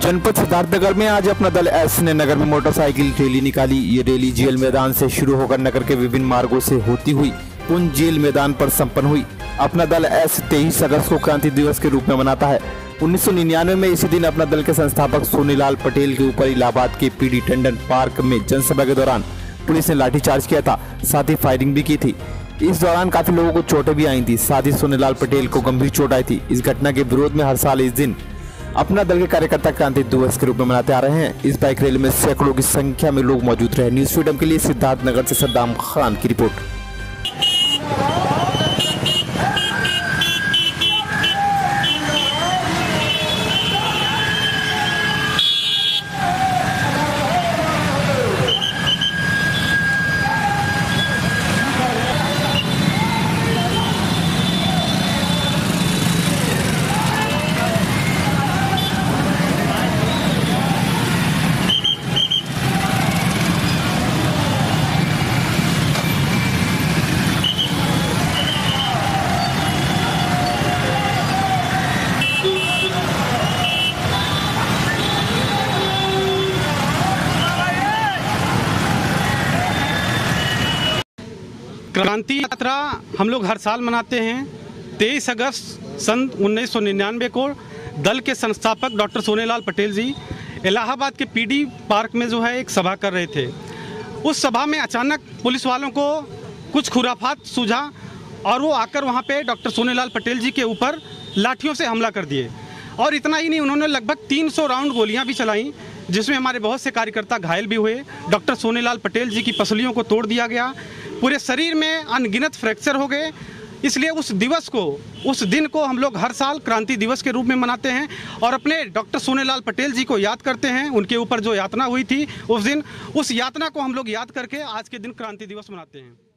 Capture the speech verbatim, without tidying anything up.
जनपद सिद्धार्थनगर में आज अपना दल एस ने नगर में मोटरसाइकिल रैली निकाली। ये रैली जेल मैदान से शुरू होकर नगर के विभिन्न मार्गों से होती हुई पुंज जेल मैदान पर संपन्न हुई। अपना दल एस तेईस अगस्त को क्रांति दिवस के रूप में मनाता है। उन्नीस सौ निन्यानवे में इसी दिन अपना दल के संस्थापक सोनीलाल पटेल के ऊपर इलाहाबाद के पीडी टंडन पार्क में जनसभा के दौरान पुलिस ने लाठीचार्ज किया था, साथ ही फायरिंग भी की थी। इस दौरान काफी लोगों को चोटें भी आई थी, साथ ही सोनीलाल पटेल को गंभीर चोट आई थी। इस घटना के विरोध में हर साल इस दिन अपना दल के कार्यकर्ता क्रांति दिवस के रूप में मनाते आ रहे हैं। इस बाइक रैली में सैकड़ों की संख्या में लोग मौजूद रहे। न्यूज फ्रीडम के लिए सिद्धार्थनगर से सद्दाम खान की रिपोर्ट। क्रांति यात्रा हम लोग हर साल मनाते हैं। तेईस अगस्त सन उन्नीस सौ निन्यानवे को दल के संस्थापक डॉक्टर सोनीलाल पटेल जी इलाहाबाद के पीडी पार्क में जो है एक सभा कर रहे थे। उस सभा में अचानक पुलिस वालों को कुछ खुराफात सूझा और वो आकर वहाँ पे डॉक्टर सोनीलाल पटेल जी के ऊपर लाठियों से हमला कर दिए। और इतना ही नहीं, उन्होंने लगभग तीन सौ राउंड गोलियाँ भी चलाई, जिसमें हमारे बहुत से कार्यकर्ता घायल भी हुए। डॉक्टर सोनीलाल पटेल जी की पसलियों को तोड़ दिया गया, पूरे शरीर में अनगिनत फ्रैक्चर हो गए। इसलिए उस दिवस को, उस दिन को हम लोग हर साल क्रांति दिवस के रूप में मनाते हैं और अपने डॉक्टर सोनीलाल पटेल जी को याद करते हैं। उनके ऊपर जो यातना हुई थी उस दिन, उस यातना को हम लोग याद करके आज के दिन क्रांति दिवस मनाते हैं।